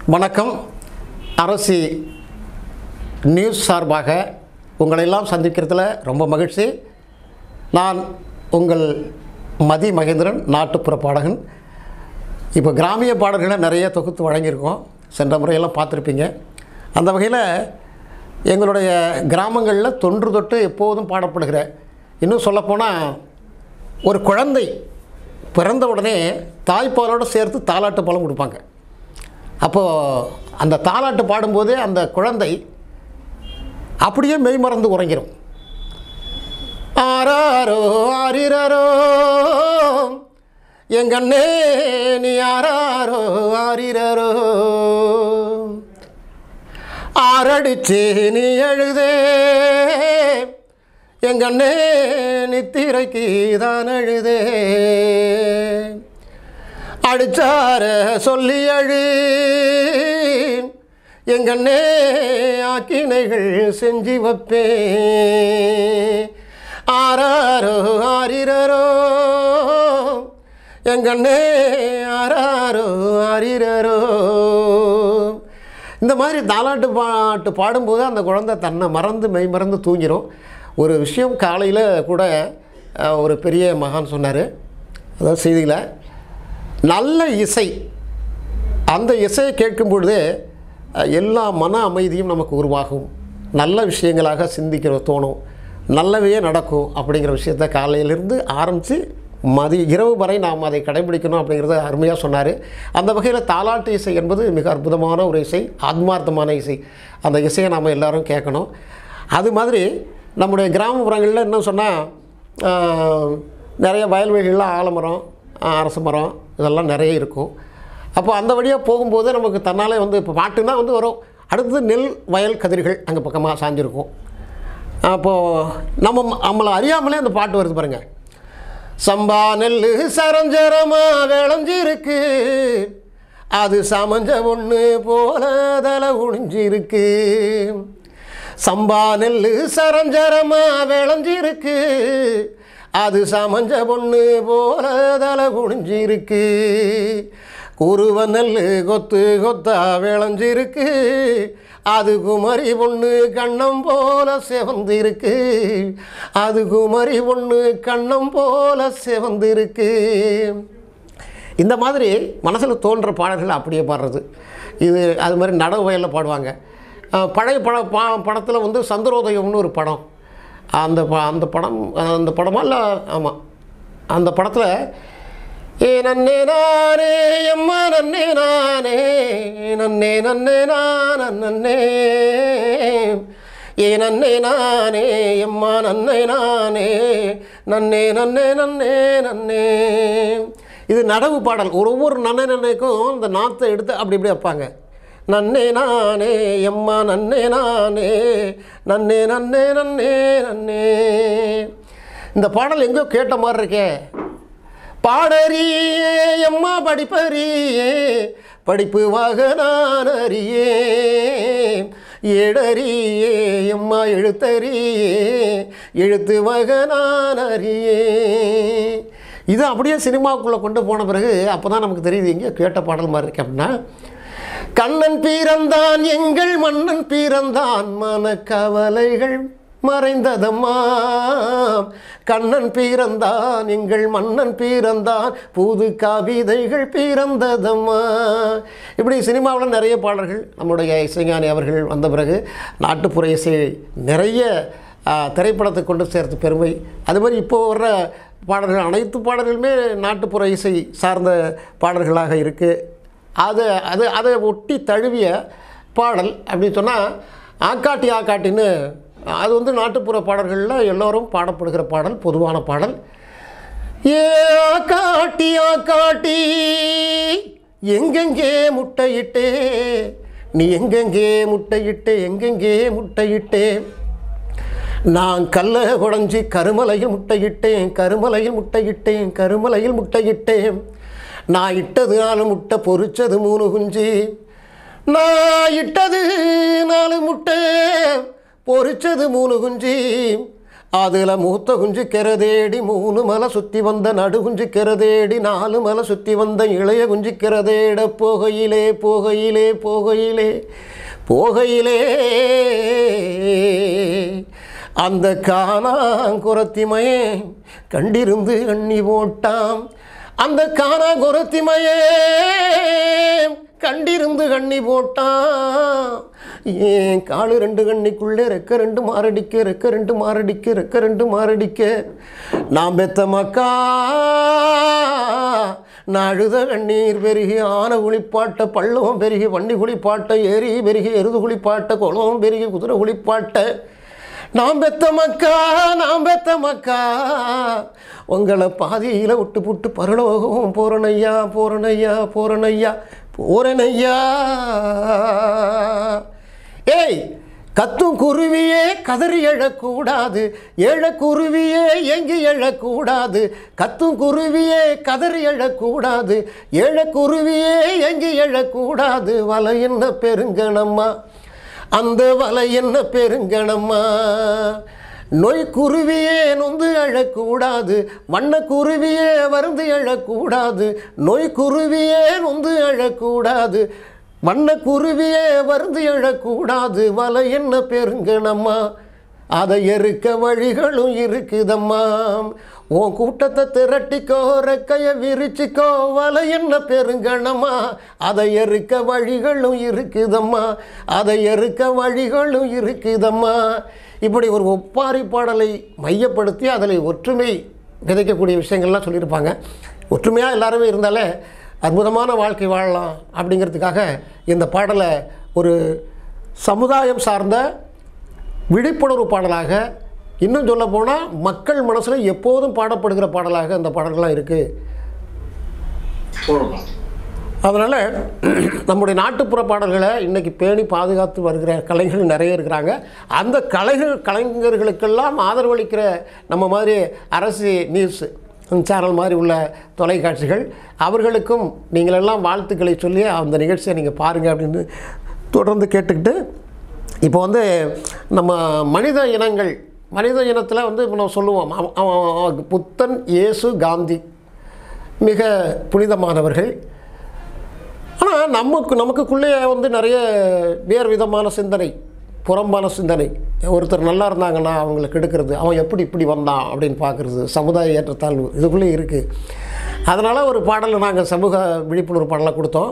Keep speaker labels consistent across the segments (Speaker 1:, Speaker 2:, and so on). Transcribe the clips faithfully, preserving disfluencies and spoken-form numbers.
Speaker 1: வணக்கம். அரசி நியூஸ் சார்பாக உங்களை எல்லாம் சந்திக்கிறதுல ரொம்ப மகிழ்ச்சி. நான் உங்கள் மதி மகேந்திரன், நாட்டுப்புற பாடகன். இப்போ கிராமிய பாடல்களை நிறைய தொகுத்து வழங்கியிருக்கோம். சென்ற முறையெல்லாம் பார்த்துருப்பீங்க. அந்த வகையில் எங்களுடைய கிராமங்களில் தொன்று தொட்டு எப்போதும் பாடப்படுகிற, இன்னும் சொல்லப்போனால் ஒரு குழந்தை பிறந்த உடனே தாய்ப்பாலோடு சேர்த்து தாலாட்டு பாலம் கொடுப்பாங்க. அப்போது அந்த தாலாட்டு பாடும்போதே அந்த குழந்தை அப்படியே மெய்மறந்து உறங்கிடும். ஆராரோ ஆரிரரோ எங்கண்ணே நீ ஆராரோ ஆரிரரோ, ஆரடிச்சு நீ எழுதே எங்கண்ணே நித்திரைக்கு தான் எழுதே, அடிச்சார சொல்லி அழு எங்கண்ணே ஆக்கினைகள் செஞ்சு வைப்பே, ஆராரோ ஆரிரரோ எங்கண்ணே ஆராரோ ஆரிரரோ. இந்த மாதிரி தாலாட்டு பாட்டு பாடும்போது அந்த குழந்தை தன்னை மறந்து மெய் மறந்து தூங்கிடும். ஒரு விஷயம் காலையில் கூட ஒரு பெரிய மகான் சொன்னார். அதாவது செய்தியில் நல்ல இசை, அந்த இசையை கேட்கும் பொழுதே எல்லா மன அமைதியும் நமக்கு உருவாகும், நல்ல விஷயங்களாக சிந்திக்கிற தோணும், நல்லவையே நடக்கும் அப்படிங்கிற விஷயத்த காலையிலிருந்து ஆரம்பித்து மதிய இரவு வரை நாம் அதை கடைபிடிக்கணும் அப்படிங்கிறத அருமையாக சொன்னார். அந்த வகையில் தாலாட்டு இசை என்பது மிக அற்புதமான ஒரு இசை, ஆத்மார்த்தமான இசை. அந்த இசையை நாம் எல்லோரும் கேட்கணும். அது மாதிரி நம்முடைய கிராமப்புறங்களில் என்ன சொன்னால், நிறைய வயல்வெளிகளில் ஆலமரம், அரச மரம் இதெல்லாம் நிறைய இருக்கும். அப்போ அந்த வழியாக போகும்போது நமக்கு தன்னாலே வந்து இப்போ பாட்டுன்னா வந்து வரும். அடுத்தது நெல் வயல் கதிர்கள் அங்கே பக்கமாக சாஞ்சிருக்கும். அப்போது நம்ம நம்மளை அறியாமலே அந்த பாட்டு வருது பாருங்கள். சம்பா நெல் சரஞ்சரமாக விளைஞ்சிருக்கு, அது சமஞ்ச ஒன்று போல தலை குனிஞ்சிருக்கு. சம்பா நெல் சரஞ்சரமாக விளைஞ்சிருக்கு, அது சமஞ்ச பொண்ணு போல தலை குனிஞ்சிருக்கு. குருவ நெல் கொத்து கொத்தா விளைஞ்சிருக்கு, அது குமரி பொண்ணு கண்ணம் போல செவந்திருக்கு, அது குமரி பொண்ணு கண்ணம் போல செவந்திருக்கு. இந்த மாதிரி மனசில் தோன்ற பாடல்கள் அப்படியே பாடுறது. இது அது மாதிரி நடவு வயலில் பாடுவாங்க. பழைய பட பா படத்தில் வந்து சந்திரோதயம்னு ஒரு படம், அந்த ப அந்த படம் அந்த படமா இல்லை, ஆமாம், அந்த படத்தில் ஏ நன்னே நானே எம்மா நன்னே நானே நன்னே நன்னே நான் நன்னே ஏ நன்னே நானே எம்மா நன்னே நானே நன்னே நன்னே நன்னே நன்னே. இது நடவு பாடல். ஒரு ஒவ்வொரு நன்னை நன்னைக்கும் இந்த நாற்றை எடுத்து அப்படி இப்படி வைப்பாங்க. நன்னே நானே எம்மா நன்னே நானே நன்னே நன்னே நன்னே நன்னே. இந்த பாடல் எங்கோ கேட்ட மாதிரி இருக்கே. பாடறியே எம்மா படிப்பறியே படிப்பு வாக நான் அறியே, ஏடறியே எம்மா எழுத்தறியே எழுத்து வக நான் அறியே. இது அப்படியே சினிமாவுக்குள்ளே கொண்டு போன பிறகு அப்போ தான் நமக்கு தெரியுது எங்கேயோ கேட்ட பாடல் மாதிரி இருக்கு. அப்படின்னா கண்ணன் பிறந்தான் எங்கள் மன்னன் பிறந்தான் மனக்கவலைகள் மறைந்ததம்மா, கண்ணன் பிறந்தான் எங்கள் மன்னன் பிறந்தான் புது கவிதைகள் பிறந்ததம்மா. இப்படி சினிமாவில் நிறைய பாடல்கள் நம்முடைய இசைஞானி அவர்கள் வந்த பிறகு நாட்டுப்புற இசை நிறைய திரைப்படத்தை கொண்டு சேர்த்து பெருமை. அது மாதிரி இப்போது வர்ற பாடல்கள் அனைத்து பாடல்களுமே நாட்டுப்புற இசை சார்ந்த பாடல்களாக இருக்குது. அது அது அதை ஒட்டி தழுவிய பாடல் அப்படின்னு சொன்னால் ஆக்காட்டி ஆக்காட்டின்னு, அது வந்து நாட்டுப்புற பாடல்களில் எல்லோரும் பாடப்படுகிற பாடல், பொதுவான பாடல். ஏ ஆக்காட்டி ஆக்காட்டி எங்கெங்கே முட்டையிட்டே நீ எங்கெங்கே முட்டையிட்டே எங்கெங்கே முட்டையிட்டே, நான் கல்லை குடஞ்சி கருமலையில் முட்டையிட்டேன் கருமலையில் முட்டையிட்டேன் கருமலையில் முட்டையிட்டேன், நான் இட்டது நாலு முட்டை பொறிச்சது மூணு குஞ்சு, நான் இட்டது நாலு முட்டை பொறிச்சது மூணு குஞ்சு, அதில் மூத்த குஞ்சு கெரதேடி மூணு மலை சுற்றி வந்த நடு குஞ்சு கெரதேடி நாலு மலை சுற்றி வந்த இளைய குஞ்சு கெரதேட போகையிலே போகையிலே போகையிலே போகையிலே அந்த காணாங்குரத்திமையே கண்டிருந்து கண்ணி போட்டாம். அந்த காணாங்குரத்திமையே கண்டிருந்து கண்ணி போட்டான். ஏன் காலு ரெண்டு கண்ணிக்குள்ளே ரெக்க ரெண்டு மாரடிக்க ரெக்க ரெண்டு மாரடிக்க ரெக்க ரெண்டு மாரடிக்க நான் பெத்த மக்கா நான் அழுத கண்ணீர் பெருகி ஆன குளிப்பாட்ட பள்ளம் பெருகி வண்டி குளிப்பாட்ட ஏரி பெருகி எருது குளிப்பாட்ட குளம் பெருகி குதிரை குளிப்பாட்ட நான் பெத்த மக்கா நான் பெத்த மக்கா உங்களை பாதியில் விட்டு புட்டு பரலோகம் போறனையா போறனையா போறனையா போறனையா. ஏய் கத்தும் குருவியே கதறி எழக்கூடாது, எழக்குருவியே எங்கி எழக்கூடாது. கத்தும் குருவியே கதறி எழக்கூடாது, எழக்குருவியே எங்கி எழக்கூடாது. வலை என்ன பெருங்கணம்மா அந்த வலை என்ன பெருங்கணம்மா. நோய் குருவியே நொந்து எழக்கூடாது, வண்ண குருவியே வருந்து எழக்கூடாது. நோய் குருவியே நொந்து எழக்கூடாது, வண்ண குருவியே வருந்து எழக்கூடாது. வலை என்ன பெருங்கணம்மா அதை எருக்க வழிகளும் இருக்குதம்மா. உன் கூட்டத்தை திரட்டிக்கோ ரெக்கைய விரிச்சிக்கோ. வலை என்ன பெருங்கணம்மா அதை எருக்க வழிகளும் இருக்குதம்மா, அதை எருக்க வழிகளும் இருக்குதம்மா. இப்படி ஒரு ஒப்பாரி பாடலை மையப்படுத்தி அதில் ஒற்றுமை விதைக்கக்கூடிய விஷயங்கள்லாம் சொல்லியிருப்பாங்க. ஒற்றுமையாக எல்லாருமே இருந்தாலே அற்புதமான வாழ்க்கை வாழலாம் அப்படிங்கிறதுக்காக இந்த பாடலை ஒரு சமுதாயம் சார்ந்த விழிப்புணர்வு பாடலாக, இன்னும் சொல்ல போனால் மக்கள் மனசில் எப்போதும் பாடப்படுகிற பாடலாக இந்த பாடல்கள்லாம் இருக்குது. அதனால் நம்முடைய நாட்டுப்புற பாடல்களை இன்றைக்கி பேணி பாதுகாத்து வருகிற கலைஞர்கள் நிறைய இருக்கிறாங்க. அந்த கலைஞர் கலைஞர்களுக்கெல்லாம் ஆதரவளிக்கிற நம்ம மாதிரி அரசு நியூஸ் சேனல் மாதிரி உள்ள தொலைக்காட்சிகள் அவர்களுக்கும் நீங்களெல்லாம் வாழ்த்துக்களை சொல்லி அந்த நிகழ்ச்சியை நீங்கள் பாருங்கள் அப்படின்னு தொடர்ந்து கேட்டுக்கிட்டு, இப்போ வந்து நம்ம மனித இனங்கள் மனித இனத்தில் வந்து இப்போ நம்ம சொல்லுவோம் புத்தன், இயேசு, காந்தி மிக புனிதமானவர்கள். ஆனால் நமக்கு நமக்குள்ளே வந்து நிறைய வேறு விதமான சிந்தனை, புறம்பான சிந்தனை. ஒருத்தர் நல்லா இருந்தாங்கன்னா அவங்களை கெடுக்கிறது, அவன் எப்படி இப்படி வந்தான் அப்படின்னு பார்க்குறது, சமுதாய ஏற்றத்தாழ்வு இதுக்குள்ளே இருக்குது. அதனால் ஒரு பாடலை நாங்கள் சமூக விழிப்புணர்வு பாடலை கொடுத்தோம்.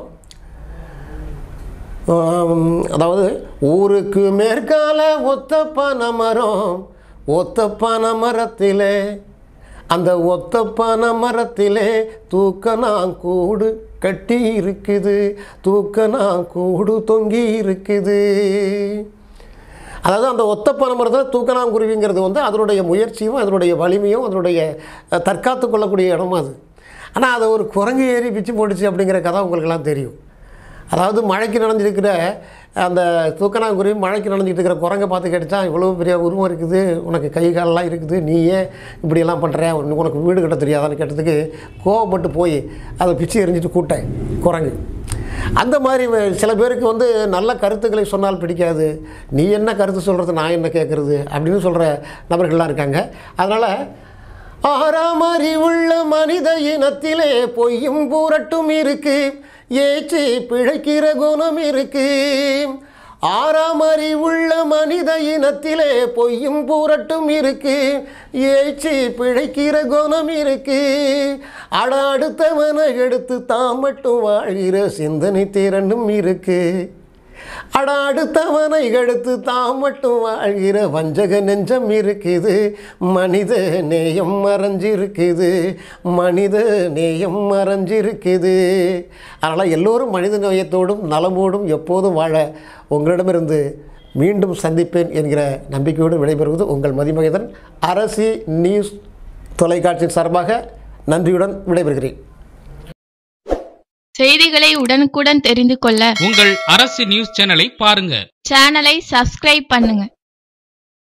Speaker 1: அதாவது ஊருக்கு மேற்கால ஒத்த பனை மரம், ஒத்த பனை மரத்திலே அந்த ஒத்த பனை மரத்திலே தூக்கணாங்கூடு கட்டி இருக்குது, தூக்கணாங்கூடு தொங்கி இருக்குது. அதாவது அந்த ஒத்த பனை மரத்தில் தூக்கணாங்குருவிங்கிறது வந்து அதனுடைய முயற்சியும் அதனுடைய வலிமையும் அதனுடைய தற்காத்து கொள்ளக்கூடிய இடமும் அது. ஆனால் அதை ஒரு குரங்கு ஏறி பிச்சு போட்டுச்சு அப்படிங்கிற கதை உங்களுக்கெல்லாம் தெரியும். அதாவது மழைக்கு நனைஞ்சிருக்கிற அந்த தூக்கணாங்குருவி மழைக்கு நனைஞ்சிட்டு இருக்கிற குரங்கை பார்த்து கேட்டுச்சா, இவ்வளோ பெரிய உருவம் இருக்குது, உனக்கு கை காலெலாம் இருக்குது, நீ ஏன் இப்படியெல்லாம் பண்ணுற, உனக்கு வீடு கட்ட தெரியாதான்னு கேட்டதுக்கு கோவப்பட்டு போய் அதை பிச்சு எரிஞ்சிட்டு கூட்டேன் குரங்கு. அந்த மாதிரி சில பேருக்கு வந்து நல்ல கருத்துக்களை சொன்னால் பிடிக்காது. நீ என்ன கருத்து சொல்கிறது, நான் என்ன கேட்குறது அப்படின்னு சொல்கிற நபர்கள்லாம் இருக்காங்க. அதனால் ஆறாம் அறிவுள்ள மனித இனத்திலே பொய்யும் பூரட்டும் இருக்கு, ஏச்சி பிழைக்கிற குணம் இருக்கு. ஆறாம் அறிவுள்ள மனித இனத்திலே பொய்யும் பூரட்டும் இருக்கு, ஏச்சி பிழைக்கிற குணம் இருக்கு. அட அடுத்தவனை எடுத்து தான் மட்டும் வாழ்கிற சிந்தனை திறனும் இருக்கு. அட அடுத்தவனை எடுத்து தான் மட்டும் வாழ்கிற வஞ்சக நெஞ்சம் இருக்குது. மனித நேயம் மறைஞ்சிருக்குது, மனித நேயம் மறைஞ்சிருக்குது. அதனால் எல்லோரும் மனித நேயத்தோடும் நலமோடும் எப்போதும் வாழ உங்களிடமிருந்து மீண்டும் சந்திப்பேன் என்கிற நம்பிக்கையோடு விடைபெறுவது உங்கள் மதிமகேதன். அரசி நியூஸ் தொலைக்காட்சியின் சார்பாக நன்றியுடன் விடைபெறுகிறேன்.
Speaker 2: செய்திகளை உடனுக்குடன் தெரிந்து கொள்ள
Speaker 3: உங்கள் அரசு நியூஸ் சேனலை பாருங்க.
Speaker 2: சேனலை சப்ஸ்கிரைப் பண்ணுங்க.